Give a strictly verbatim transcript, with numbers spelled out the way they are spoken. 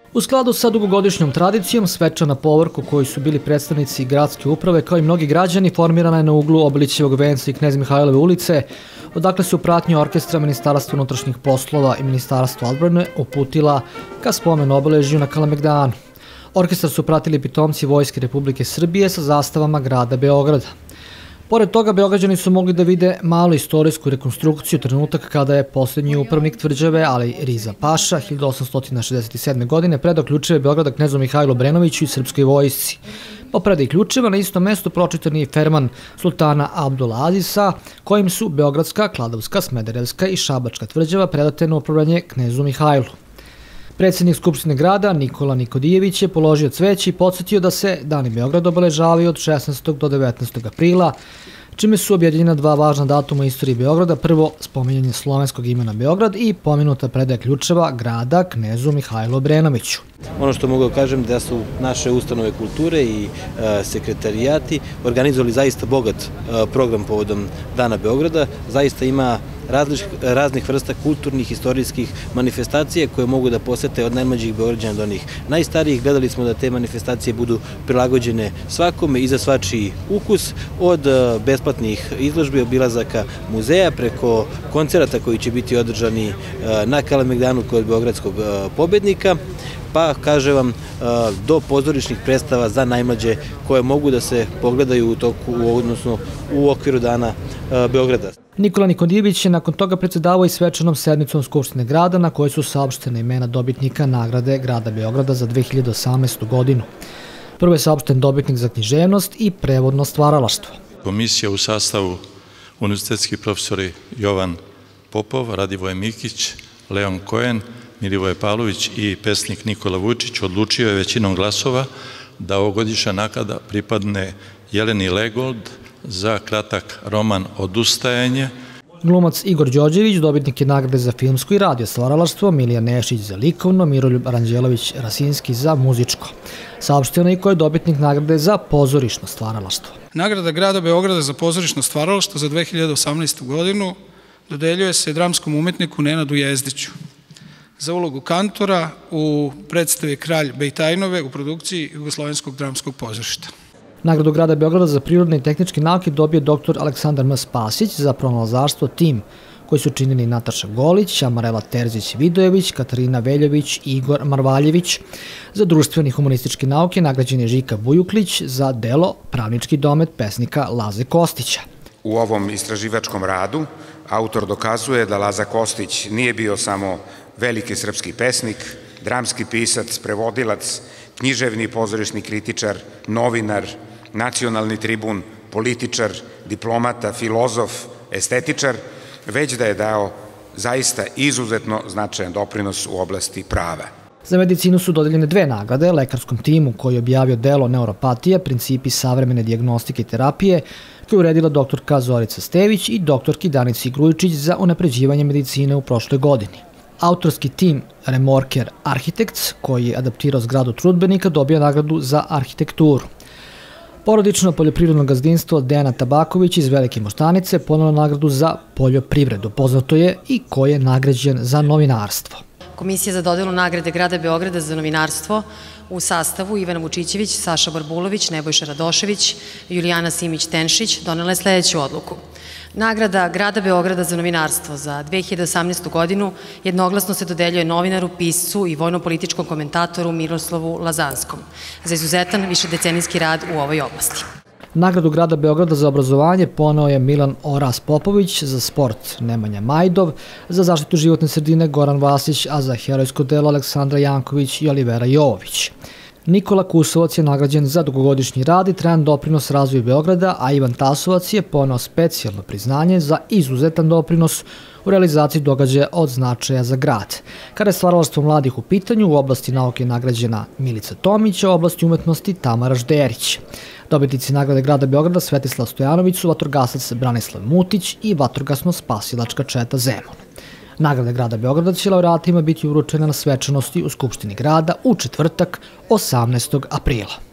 U skladu sa dugogodišnjom tradicijom, svečana na povorku koji su bili predstavnici gradske uprave kao i mnogi građani formirana je na uglu Obilićevog venca i Knez Mihajlove ulice, odakle se u pratnji orkestra Ministarstva unutrašnjih poslova i Ministarstva odbrane uputila ka spomen obeležju na Kalemegdanu. Orkestar su pratili pitomci Vojske Republike Srbije sa zastavama grada Beograda. Pored toga, Beograđani su mogli da vide malu istorijsku rekonstrukciju, trenutak kada je posljednji upravnik tvrđave, ali Riza Paša, hiljadu osamsto šezdeset sedme. godine predao ključeve Beograda knezu Mihajlu Obrenoviću i srpskoj vojsci. Po predaji ključeva na istom mestu pročitan je i ferman sultana Abdul Azisa, kojim su Beogradska, Kladovska, Smederevska i Šabačka tvrđava predate na upravljanje knezu Mihajlu. Predsjednik Skupštine grada Nikola Nikodijević je položio cveće i podsjetio da se Dani Beograda obeležavaju od šesnaestog do devetnaestog aprila, čime su objedinjena dva važna datuma u istoriji Beograda. Prvo, spominjanje slovenskog imena Beograd i pomenuta predaja ključeva grada knezu Mihajlu Obrenoviću. Ono što mogu da kažem da su naše ustanove kulture i sekretarijati organizovali zaista bogat program povodom Dana Beograda. Zaista ima raznih vrsta kulturnih, istorijskih manifestacija koje mogu da posete od najmlađih Beograđana do onih najstarijih. Gledali smo da te manifestacije budu prilagođene svakome i za svačiji ukus, od besplatnih izložbi, obilazaka muzeja, preko koncerata koji će biti održani na Kalemegdanu kod beogradskog pobednika, pa kaže vam do pozorišnih predstava za najmlađe koje mogu da se pogledaju u toku, odnosno u okviru Dana Beograda. Nikola Nikodijević je nakon toga predsedavao i svečanom sednicom Skupštine grada na kojoj su saopštene imena dobitnika nagrade grada Beograda za dve hiljade osamnaestu. godinu. Prvo je saopšten dobitnik za književnost i prevodno stvaralaštvo. Komisija u sastavu univerzitetski profesori Jovan Popov, Radivoje Mikić, Leon Kojen, Milivoje Pavlović i pesnik Nikola Vučić odlučio je većinom glasova da ovogodišnja nagrada pripadne Jeleni Legold za kratak roman Odustajanje. Glumac Igor Đorđević dobitnik je nagrade za filmsko i radio stvaralaštvo, Milija Nešić za likovno, Miroljub Aranđelović Rasinski za muzičko. Saopšteno je i ko je dobitnik nagrade za pozorišno stvaralaštvo. Nagrada grada Beograda za pozorišno stvaralaštvo za dve hiljade osamnaestu. godinu dodeljuje se dramskom umetniku Nenadu Jezdiću za ulogu kantora u predstavi Kralj Bejtajnove u produkciji Jugoslovenskog dramskog pozorišta. Nagradu grada Beograda za prirodne i tehničke nauke dobio doktor Aleksandar M. Spasić za pronalazaštvo tim koji su činili Nataša Golić, Amarela Terzić-Vidojević, Katarina Veljović i Igor Marvaljević. Za društvene i humanističke nauke nagrađen je Žika Bujuklić za delo Pravnički domet pesnika Laze Kostića. U ovom istraživačkom radu autor dokazuje da Laza Kostić nije bio samo veliki srpski pesnik, dramski pisac, prevodilac, književni i pozorišni kritičar, novinar, nacionalni tribun, političar, diplomata, filozof, estetičar, već da je dao zaista izuzetno značajan doprinos u oblasti prava. Za medicinu su dodeljene dve nagrade, lekarskom timu koji je objavio delo Neuropatija, principi savremene dijagnostike i terapije, koju je uredila doktorka Zorica Stević i doktorki Danici Grujičić za unapređivanje medicine u prošloj godini. Autorski tim Remorker Architects, koji je adaptirao zgradu Trudbenika, dobio nagradu za arhitekturu. Porodično poljoprivredno gazdinstvo Dejana Tabaković iz Velike Moštanice ponelo nagradu za poljoprivredu. Poznato je i ko je nagrađen za novinarstvo. Komisija za dodelu nagrade grada Beograda za novinarstvo u sastavu Ivana Vučićević, Saša Barbulović, Nebojša Radošević, Julijana Simić-Tenšić donela je sledeću odluku. Nagrada grada Beograda za novinarstvo za dve hiljade osamnaestu. godinu jednoglasno se dodeljuje novinaru, piscu i vojno-političkom komentatoru Miroslavu Lazanskom za izuzetan višedecenijski rad u ovoj oblasti. Nagradu grada Beograda za obrazovanje poneo je Milan Oras Popović, za sport Nemanja Majdov, za zaštitu životne sredine Goran Vasić, a za herojsko delo Aleksandra Janković i Olivera Jovović. Nikola Kusovac je nagrađen za dugogodišnji rad i trajan doprinos razvoju Beograda, a Ivan Tasovac je poneo specijalno priznanje za izuzetan doprinos u realizaciji događaja od značaja za grad. Kada je stvaralaštvo mladih u pitanju, u oblasti nauke je nagrađena Milica Tomić, a u oblasti umetnosti Tamara Žderić. Dobitnici nagrade grada Beograda Svetislav Stojanović su vatrogasac Branislav Mutić i vatrogasno-spasilačka četa Zemun. Nagrade grada Beograda će laureatima biti uručene na svečanosti u Skupštini grada u četvrtak osamnaestog aprila.